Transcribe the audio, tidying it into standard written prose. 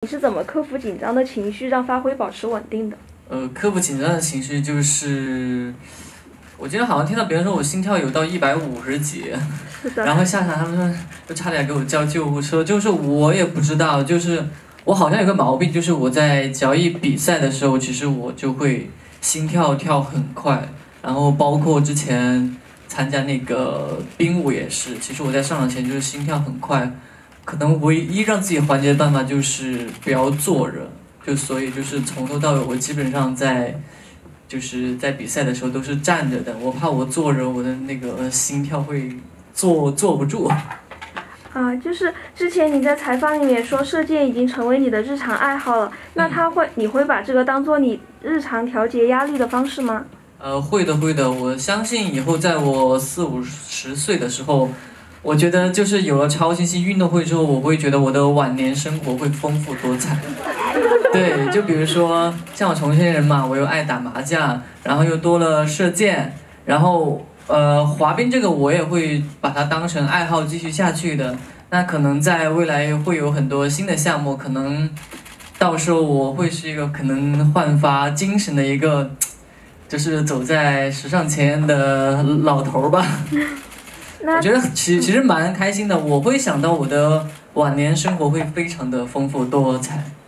你是怎么克服紧张的情绪，让发挥保持稳定的？ 克服紧张的情绪就是，我今天好像听到别人说我心跳有到150几， 是的。 然后下场他们说就差点给我叫救护车，就是我也不知道，就是我好像有个毛病，就是我在只要一比赛的时候，其实我就会心跳跳很快，然后包括之前参加那个冰舞也是，其实我在上场前就是心跳很快，可能唯一让自己缓解的办法就是不要坐着。所以就是从头到尾，我基本上就是在比赛的时候都是站着的，我怕我坐着我的那个心跳会坐不住。 就是之前你在采访里面说射箭已经成为你的日常爱好了，那你会把这个当做你日常调节压力的方式吗？ 会的，我相信以后在我40-50岁的时候，我觉得就是有了超新星运动会之后，我会觉得我的晚年生活会丰富多彩。对，就比如说像我重庆人嘛，我又爱打麻将，然后又多了射箭，然后滑冰这个我也会把它当成爱好继续下去的。那可能在未来会有很多新的项目，可能到时候我会是一个可能焕发精神的一个，就是走在时尚前沿的老头吧。我觉得其实蛮开心的，我会想到我的晚年生活会非常的丰富多彩。